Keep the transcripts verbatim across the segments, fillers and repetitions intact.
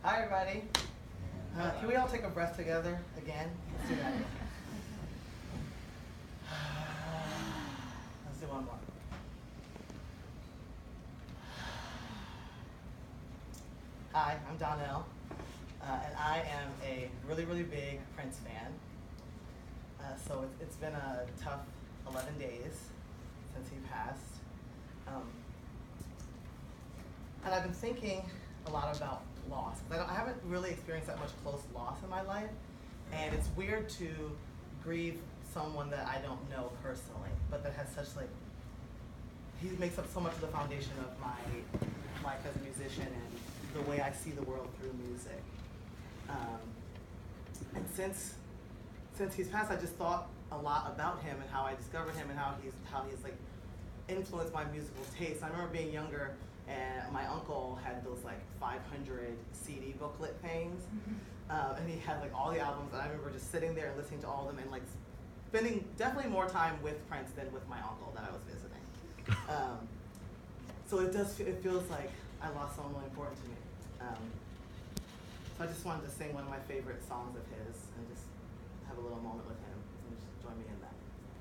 Hi, everybody. Uh, can we all take a breath together again? Let's do that. Let's do one more. Hi, I'm Donell, uh, and I am a really, really big Prince fan. Uh, so it's, it's been a tough eleven days since he passed. Um, and I've been thinking a lot about loss. I, don't, I haven't really experienced that much close loss in my life, and it's weird to grieve someone that I don't know personally, but that has such like, he makes up so much of the foundation of my life as a musician and the way I see the world through music. Um, and since since he's passed, I just thought a lot about him and how I discovered him and how he's how he's like influenced my musical taste. I remember being younger, and my uncle had those like five hundred C D booklet things, um, and he had like all the albums. And I remember just sitting there and listening to all of them and like spending definitely more time with Prince than with my uncle that I was visiting. Um, so it does it feels like I lost someone really important to me. Um, so I just wanted to sing one of my favorite songs of his and just have a little moment with him. So just join me in that.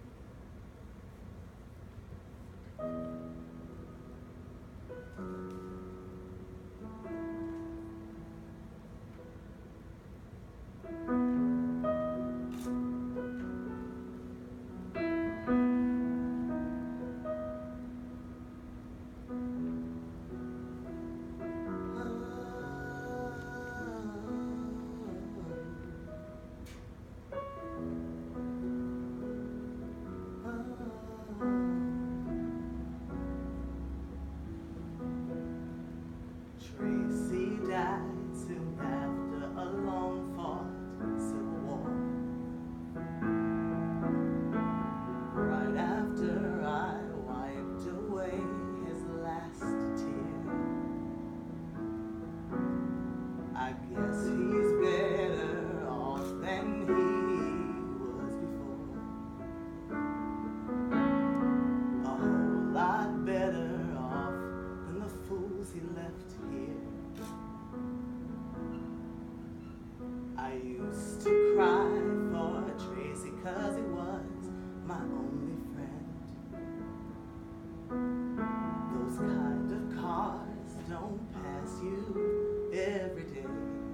Tracy died soon after a long-fought civil war. Right after I wiped away his last tear. I guess he's better off than he was before. A whole lot better off than the fools he left here. I used to cry for Tracy 'cause he was my only friend. Those kind of cars don't pass you every day.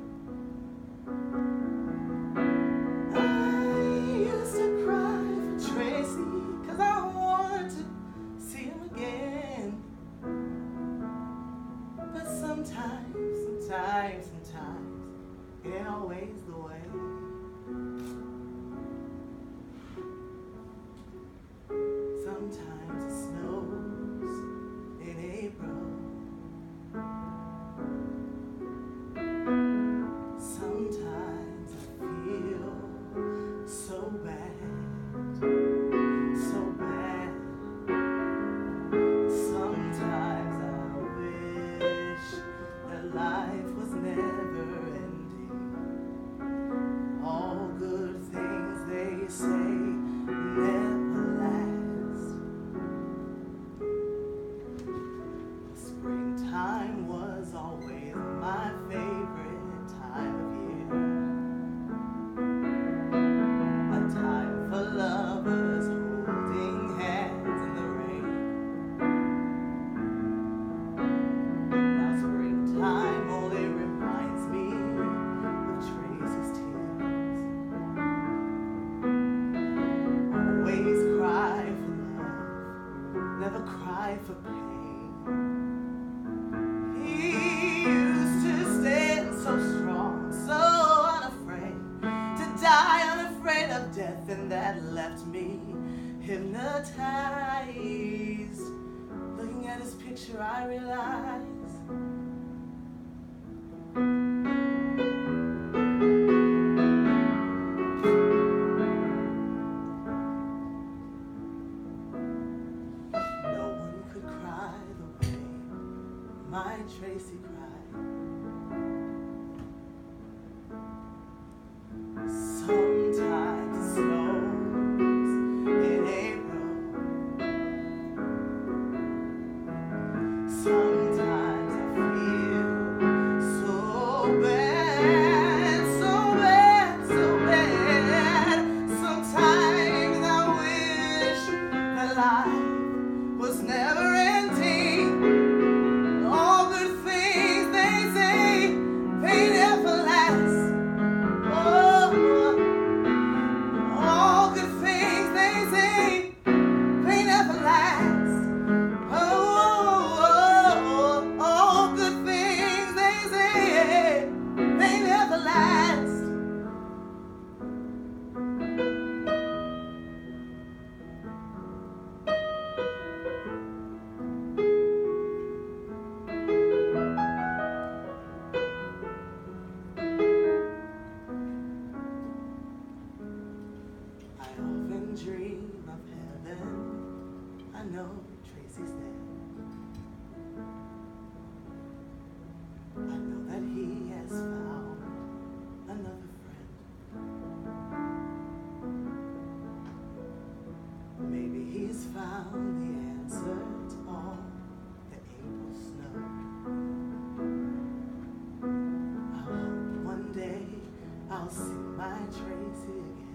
I used to cry for Tracy 'cause I wanted to see him again. But sometimes, sometimes, sometimes, it ain't always the way. Sometimes it snows in April. Sometimes I feel so bad, so bad. Sometimes I wish that life was never ending. All good things they say never last. Springtime was always my favorite time of year. A time for lovers holding hands in the rain. Now springtime only reminds me of Tracy's tears. Always cry for love, never cry for pain. He used to stand so strong, so unafraid to die, unafraid of death, and that left me hypnotized. Looking at his picture, I realized no one could cry the way my Tracy cried. Sometimes it snows in April. Sometimes my Tracy again.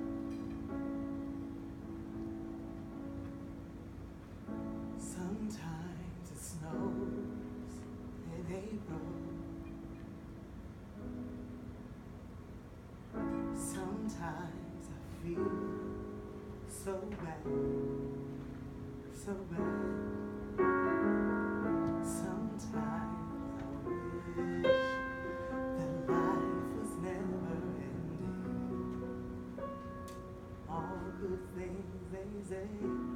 Sometimes it snows in April. Sometimes I feel so bad, so bad. Sometimes I wish that life was never ending. All good things they say